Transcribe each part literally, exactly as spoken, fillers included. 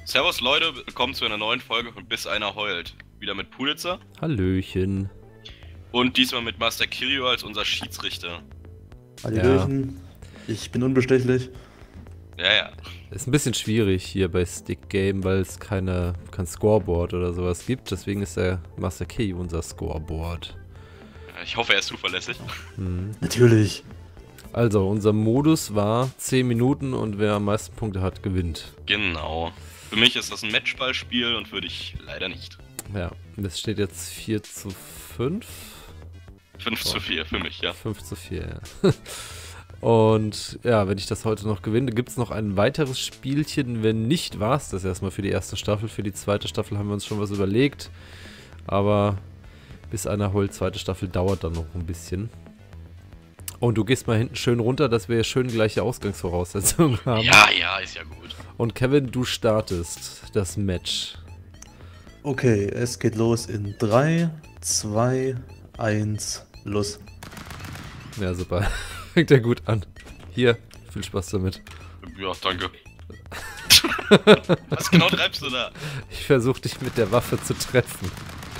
Servus Leute, willkommen zu einer neuen Folge von Bis einer heult. Wieder mit Pulitzer. Hallöchen. Und diesmal mit Master Kirio als unser Schiedsrichter. Hallöchen. Ja. Ich bin unbestechlich. Ja, ja. Ist ein bisschen schwierig hier bei Stick Game, weil es keine, kein Scoreboard oder sowas gibt. Deswegen ist der Master Key unser Scoreboard. Ich hoffe, er ist zuverlässig. Hm. Natürlich. Also, unser Modus war zehn Minuten und wer am meisten Punkte hat, gewinnt. Genau. Für mich ist das ein Matchballspiel und für dich leider nicht. Ja, das steht jetzt vier zu fünf. fünf zu vier für mich, ja. fünf zu vier, ja. Und ja, wenn ich das heute noch gewinne, gibt es noch ein weiteres Spielchen. Wenn nicht, war es das erstmal für die erste Staffel. Für die zweite Staffel haben wir uns schon was überlegt. Aber bis einer heult, zweite Staffel dauert dann noch ein bisschen. Und du gehst mal hinten schön runter, dass wir schön gleiche Ausgangsvoraussetzungen haben. Ja, ja, ist ja gut. Und Kevin, du startest das Match. Okay, es geht los in drei, zwei, eins, los. Ja, super. Fängt ja gut an. Hier, viel Spaß damit. Ja, danke. Was genau treibst du da? Ich versuche dich mit der Waffe zu treffen.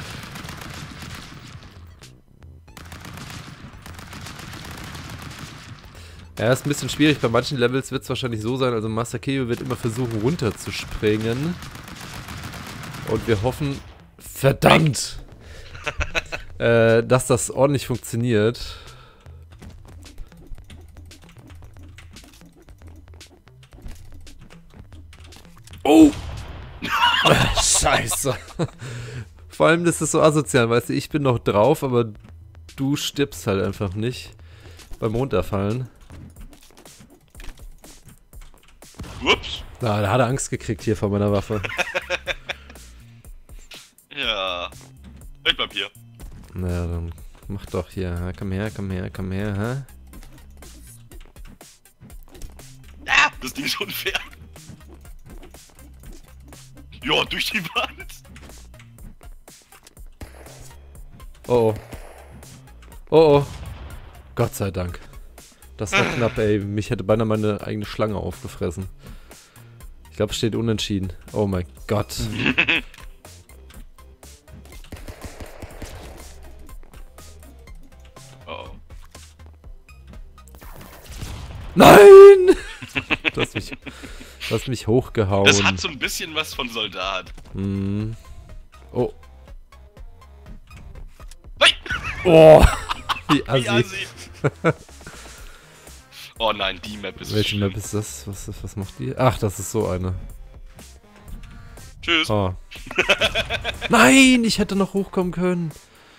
Ja, ist ein bisschen schwierig. Bei manchen Levels wird es wahrscheinlich so sein, also Master Keo wird immer versuchen runterzuspringen. Und wir hoffen, verdammt, äh, dass das ordentlich funktioniert. Oh! Scheiße. Vor allem ist es so asozial, weißt du, ich bin noch drauf, aber du stirbst halt einfach nicht beim Runterfallen. Ups. Na, da hat er Angst gekriegt hier vor meiner Waffe. Ja. Ich bleib hier. Na, dann mach doch hier. Komm her, komm her, komm her, hä? Ah, das Ding ist unfair. Ja, durch die Wand. Oh oh. Oh oh. Gott sei Dank. Das war knapp, ey. Mich hätte beinahe meine eigene Schlange aufgefressen. Ich glaube, es steht unentschieden. Oh mein Gott. Oh. Nein! Du hast mich, du hast mich hochgehauen. Das hat so ein bisschen was von Soldat. Hm. Oh. Nein! Oh! Wie Wie assi. assi. Oh nein, die Map ist Welche schlimm. Map ist das? Was, was macht die? Ach, das ist so eine. Tschüss. Oh. Nein, ich hätte noch hochkommen können.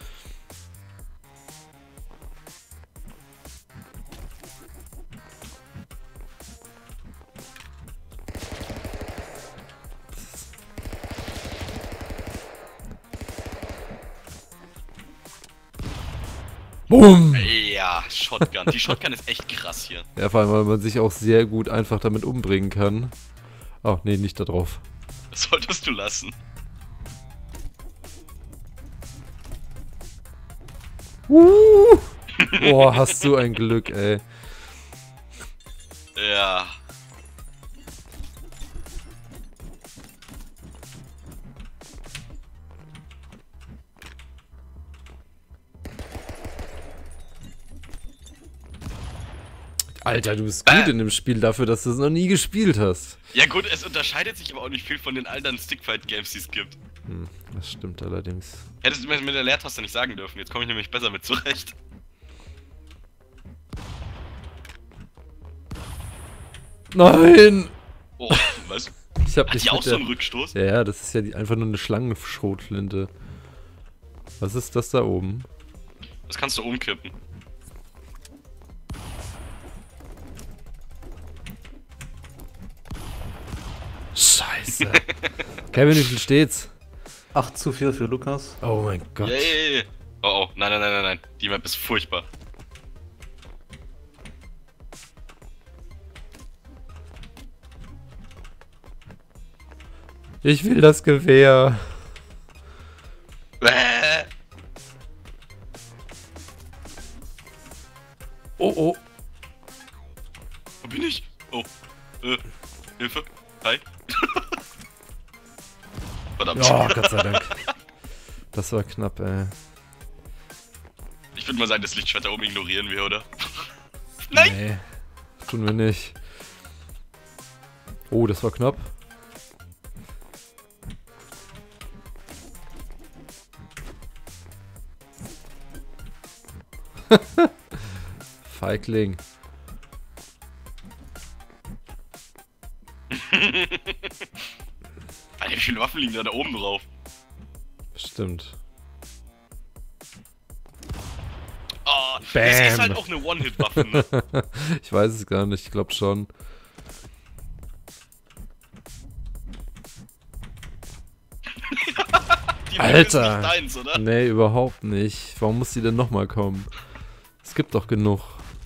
Boom! Ja, Shotgun. Die Shotgun ist echt krass hier. Ja, vor allem, weil man sich auch sehr gut einfach damit umbringen kann. Oh, nee, nicht da drauf. Das solltest du lassen. Uh! Boah, hast du ein Glück, ey. Ja. Alter, du bist gut Äh. in dem Spiel dafür, dass du es noch nie gespielt hast. Ja gut, es unterscheidet sich aber auch nicht viel von den anderen Stickfight-Games, die es gibt. Hm, das stimmt allerdings. Hättest du mir mit der Leertaste nicht sagen dürfen, jetzt komme ich nämlich besser mit zurecht. Nein! Oh, was? Ich hab Hat dich die auch mit so der... einen Rückstoß? Ja, ja, das ist ja die, einfach nur eine Schlangenschrotflinte. Was ist das da oben? Das kannst du umkippen. Scheiße. Kevin, wie viel steht's? acht zu vier für Lukas. Oh mein Gott. Yay! Oh oh, nein, nein, nein, nein, nein. Die Map ist furchtbar. Ich will das Gewehr. Bäh. Oh, oh. Wo bin ich? Oh. Äh, Hilfe. Hi. Verdammt. Oh, Gott sei Dank. Das war knapp, ey. Ich würde mal sagen, das Lichtschwert da oben ignorieren wir, oder? Nein! Nee, tun wir nicht. Oh, das war knapp. Feigling. Alter, wie viele Waffen liegen da, da oben drauf? Stimmt. Oh, Bam. das ist halt auch eine One-Hit-Waffe, ne? Ich weiß es gar nicht, ich glaube schon. Die Alter. ist nicht deins, oder? Nee, überhaupt nicht. Warum muss die denn nochmal kommen? Es gibt doch genug.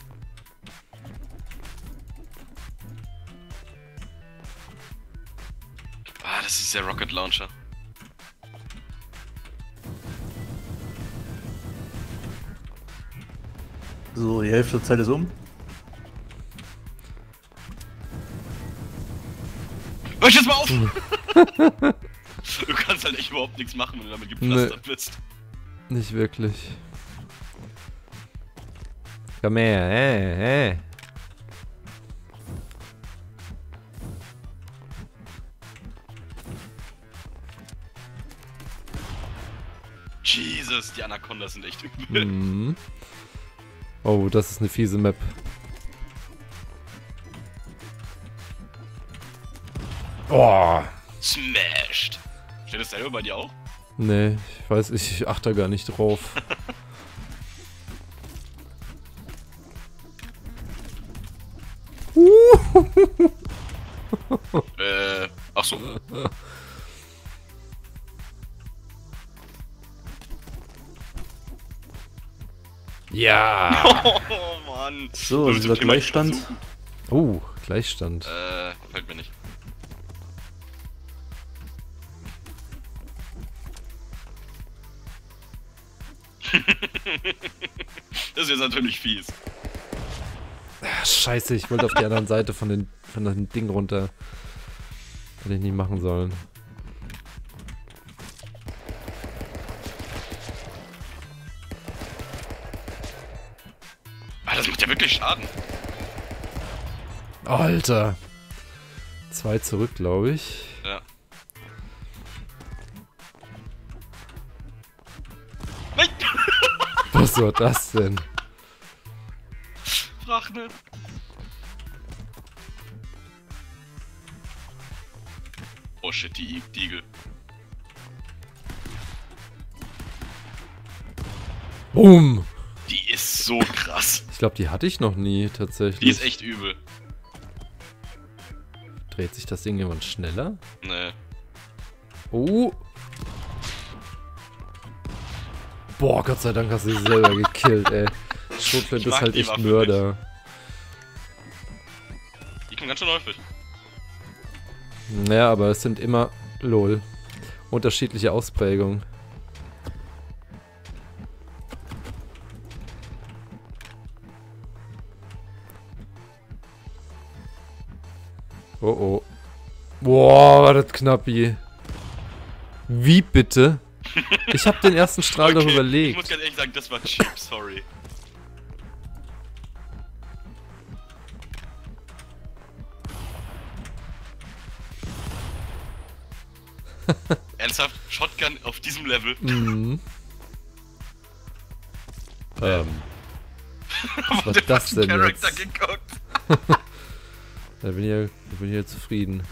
Ah, das ist der Rocket Launcher. So, die Hälfte der Zeit ist um. Hör ich jetzt mal auf! Du kannst halt echt überhaupt nichts machen, wenn du damit gepflastert Nee. bist. Nicht wirklich. Komm her, äh, äh. Jesus, die Anacondas sind echt übel. Mhm. Oh, das ist eine fiese Map. Oh. Smashed. Steht das selber bei dir auch? Nee, ich weiß, ich achte gar nicht drauf. äh, ach so. Ja. Oh Mann. So, Nur also zum der Thema Gleichstand. versuchen. Oh, Gleichstand. Äh, fällt mir nicht. Das ist jetzt natürlich fies. Ah, scheiße, ich wollte auf die anderen Seite von, den, von dem Ding runter. Hätte ich nicht machen sollen. Ah, das macht ja wirklich Schaden. Alter. Zwei zurück, glaube ich. Ja. Nein! Was war das denn? Frag nicht. Oh shit, die I- die Igel. Boom! Die ist so krass. Ich glaube, die hatte ich noch nie tatsächlich. Die ist echt übel. Dreht sich das Ding jemand schneller? Nee. Oh! Boah, Gott sei Dank hast du sie selber gekillt, ey. Schrotflinte Ich ist mag halt die echt Waffe Mörder. Die kommen ganz schön häufig. Naja, aber es sind immer, lol, unterschiedliche Ausprägungen. Oh oh. Boah, war das knappi. Wie bitte? Ich hab den ersten Strahl doch Ich muss überlegt. ganz ehrlich sagen, das war cheap, sorry. Ernsthaft? Shotgun auf diesem Level? Mhm. Ähm. Was war das denn Charakter jetzt? geguckt? Da bin ich ja, da bin ich ja zufrieden.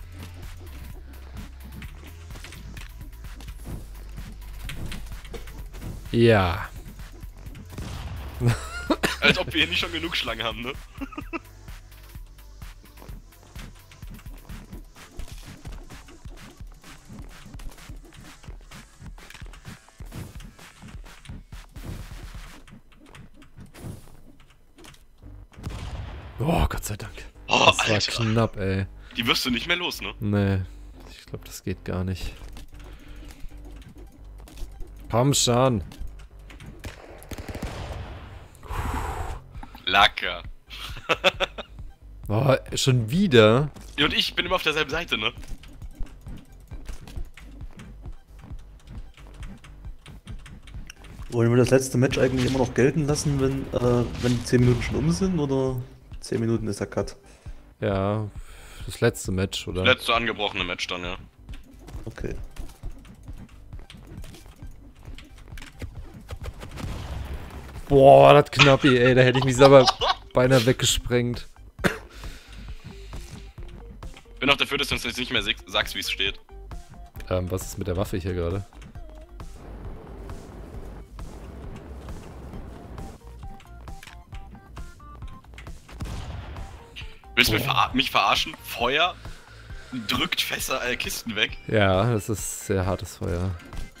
Ja. Als ob wir hier nicht schon genug Schlangen haben, ne? Oh, Gott sei Dank. Oh, Das war Alter. knapp, ey. Die wirst du nicht mehr los, ne? Nee, ich glaube, das geht gar nicht. Komm schon. Lacker. Oh, schon wieder? Ja, und ich bin immer auf derselben Seite, ne? Wollen wir das letzte Match eigentlich immer noch gelten lassen, wenn, äh, wenn die zehn Minuten schon um sind, oder zehn Minuten ist der Cut? Ja, das letzte Match, oder? Letzte angebrochene Match dann, ja. Okay. Boah, das Knappi, ey, da hätte ich mich selber beinahe weggesprengt. Bin auch dafür, dass du uns jetzt nicht mehr sagst, wie es steht. Ähm, was ist mit der Waffe hier gerade? Willst du mich, verar mich verarschen? Feuer drückt Fässer, äh, Kisten weg. Ja, das ist sehr hartes Feuer.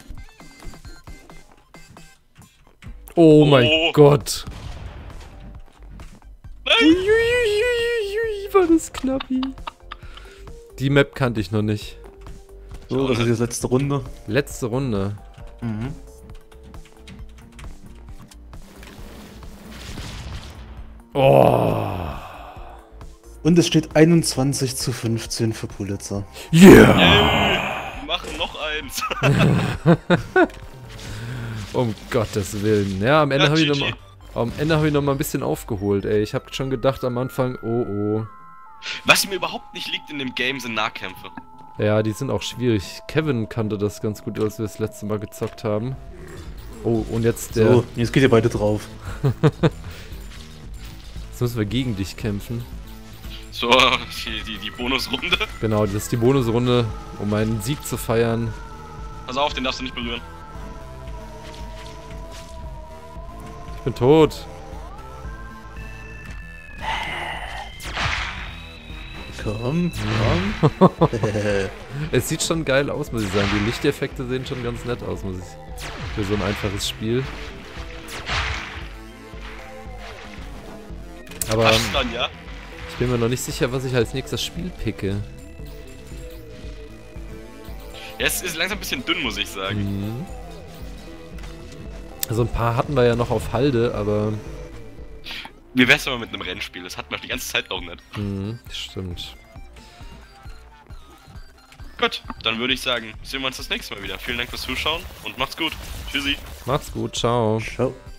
Oh, oh. mein Gott. Nein. Uiuiuiui, war das Knappi. Die Map kannte ich noch nicht. So, das ist jetzt letzte Runde. Letzte Runde. Mhm. Oh. Und es steht einundzwanzig zu fünfzehn für Pulitzer. Yeah! Yay, machen noch eins. Um Gottes Willen. Ja, am Ende Ja, habe ich G G. noch mal, am Ende habe ich noch mal ein bisschen aufgeholt, ey. Ich habe schon gedacht am Anfang, oh oh. Was mir überhaupt nicht liegt in dem Game sind Nahkämpfe. Ja, die sind auch schwierig. Kevin kannte das ganz gut, als wir das letzte Mal gezockt haben. Oh, und jetzt der... So, jetzt geht ihr beide drauf. Jetzt müssen wir gegen dich kämpfen. So, die, die, die Bonusrunde. Genau, das ist die Bonusrunde, um einen Sieg zu feiern. Pass auf, den darfst du nicht berühren. Ich bin tot. Komm, komm. Es sieht schon geil aus, muss ich sagen. Die Lichteffekte sehen schon ganz nett aus, muss ich. Für so ein einfaches Spiel. Aber Was dann, ja? ich bin mir noch nicht sicher, was ich als nächstes Spiel picke. Ja, es ist langsam ein bisschen dünn, muss ich sagen. Mhm. Also ein paar hatten wir ja noch auf Halde, aber... Wie wär's aber mit einem Rennspiel? Das hatten wir die ganze Zeit auch nicht. Mhm, stimmt. Gut, dann würde ich sagen, sehen wir uns das nächste Mal wieder. Vielen Dank fürs Zuschauen und macht's gut. Tschüssi. Macht's gut, ciao. Ciao.